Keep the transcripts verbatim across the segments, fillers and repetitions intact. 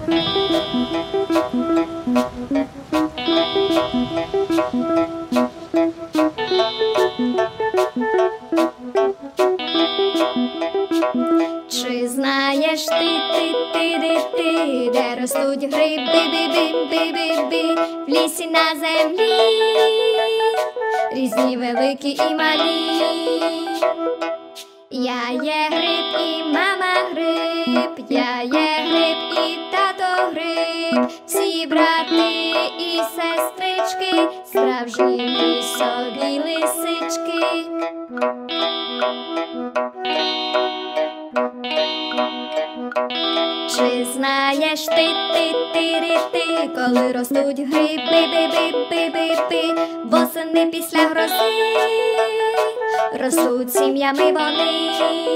Чи знаєш ти, ти, ти, ти, ти, де ростуть гриби, би, би, би, би, би, в лісі на землі, різні великі і малі. Я є гриб і мама гриб, я є гриб і тато гриб, всі брати і сестрички, справжні лісові лисички. Чи знаєш ти, ти, ти, ти, ти, коли ростуть гриби, би, би, би, би, би, восени після грози ростуть сім'ями вони.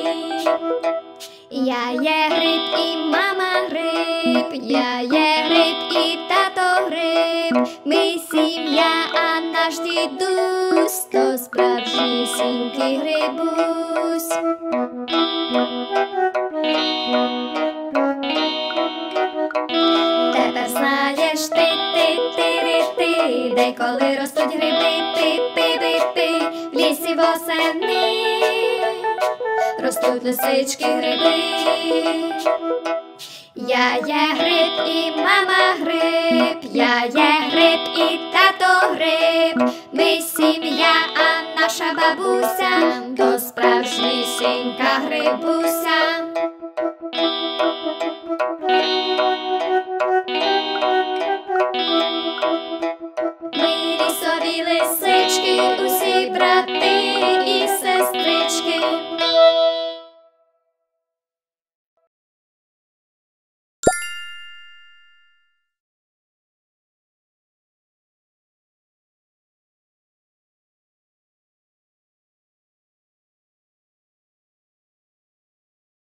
Я є гриб і мама гриб, я є гриб і тато гриб, ми сім'я, а наш дідусь то справжнісінький грибусь. Тепер знаєш ти, ти, ти, ти, де коли ростуть гриби, пи, пи, пи, пи, в лісі восени ростуть лисички гриби. Я є гриб і мама гриб, я є гриб і тато гриб, ми сім'я, а наша бабуся то справжнісінька грибуся.